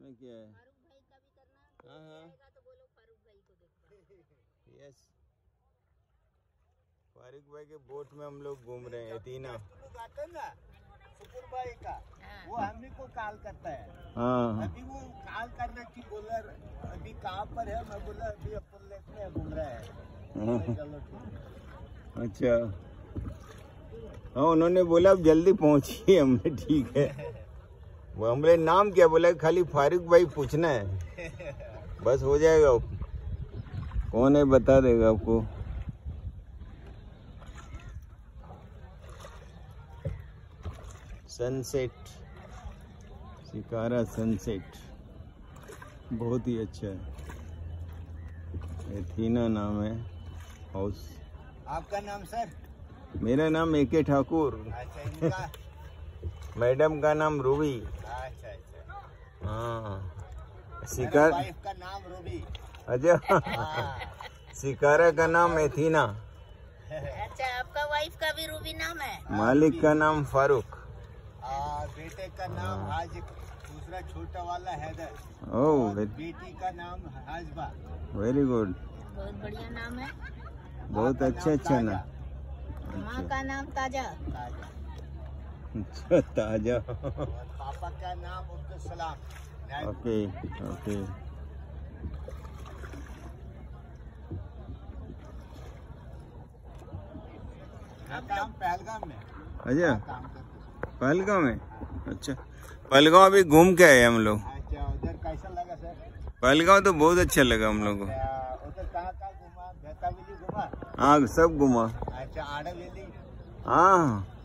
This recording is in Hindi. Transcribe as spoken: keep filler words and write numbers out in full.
में क्या है? फारूक भाई का भी करना। हाँ हाँ तो बोलो फारूक भाई को देखो। यस, फारूक भाई के बोट में हम लोग घूम रहे हैं। तीना लोग आते हैं ना शुक्र भाई का, वो हमने को कॉल करता है। हाँ अभी वो कॉल करने की बोला अभी कहाँ पर है, मैं बोला अभी अपन लेक में घूम रहा है। चलो ठीक। अच्छा हाँ, उन्होंने बोला अब जल्दी पहुंचिए। हमने ठीक है। वो हमने नाम क्या बोला, खाली फारूक भाई पूछना है, बस हो जाएगा। कौन है बता देगा आपको। सनसेट, शिकारा सनसेट बहुत ही अच्छा है। एथीना नाम है हाउस। आपका नाम सर? मेरा नाम ए के ठाकुर। अच्छा, इनका? मैडम का नाम रूबी। अच्छा अच्छा। हाँ, शिकार वाइफ का नाम रूबी। अच्छा शिकारा का नाम एथीना। अच्छा, आपका वाइफ का भी रूबी नाम है? मालिक का नाम फारूक। आ, बेटे का नाम हाज, दूसरा छोटा वाला हैदर। ओह, बेटी का नाम हाजबा। वेरी गुड, बहुत बढ़िया नाम है। बहुत अच्छा अच्छा ना। माँ का नाम ताजा। ताजा। अच्छा ताजा। और पापा का नाम अब्दुल सलाम। Okay okay. काम पहलगाम में। अच्छा काम करते। पहलगांव में। अच्छा, पहलगांव अभी घूम के आए हम लोग। अच्छा, उधर कैसा लगा सर? पहलगांव तो बहुत अच्छा लगा हम लोग को। अच्छा, उधर कहाँ कहाँ घुमा? बेता वैली घुमा? हाँ सब घुमा। अच्छा, आड़ा वैली? हाँ